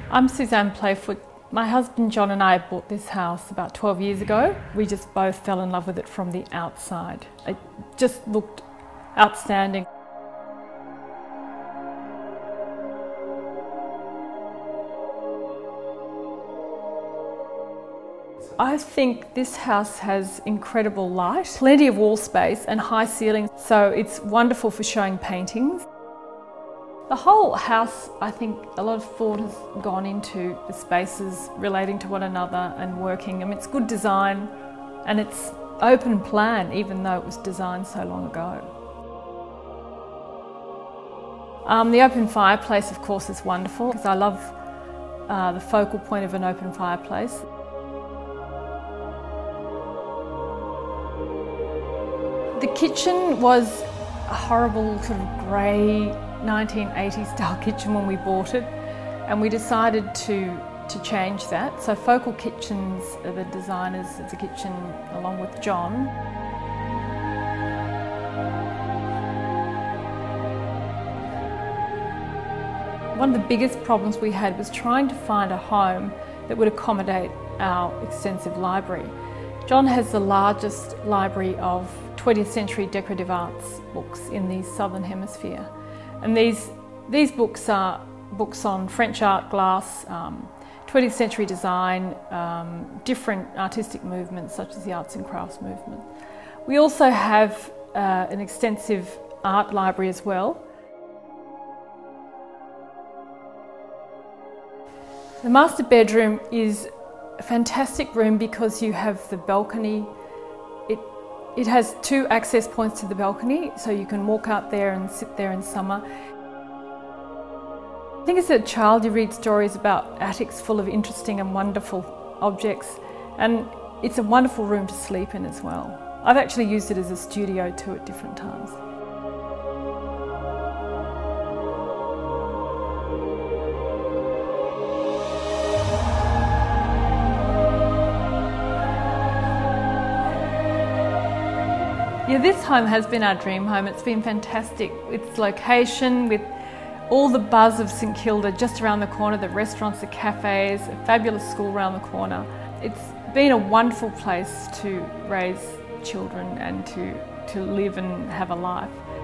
I'm Suzanne Playfoot. My husband John and I bought this house about 12 years ago. We just both fell in love with it from the outside. It just looked outstanding. I think this house has incredible light, plenty of wall space and high ceilings, so it's wonderful for showing paintings. The whole house, I think a lot of thought has gone into the spaces relating to one another and working. I mean, it's good design and it's open plan, even though it was designed so long ago. The open fireplace, of course, is wonderful because I love the focal point of an open fireplace. The kitchen was a horrible sort of grey 1980s style kitchen when we bought it, and we decided to change that. So Focal Kitchens are the designers of the kitchen along with John. One of the biggest problems we had was trying to find a home that would accommodate our extensive library. John has the largest library of 20th century decorative arts books in the Southern Hemisphere. And these books are books on French art, glass, 20th century design, different artistic movements such as the arts and crafts movement. We also have an extensive art library as well. The master bedroom is a fantastic room because you have the balcony. It has two access points to the balcony, so you can walk out there and sit there in summer. I think as a child you read stories about attics full of interesting and wonderful objects, and it's a wonderful room to sleep in as well. I've actually used it as a studio too at different times. Yeah, this home has been our dream home. It's been fantastic. Its location with all the buzz of St Kilda just around the corner, the restaurants, the cafes, a fabulous school around the corner. It's been a wonderful place to raise children and to live and have a life.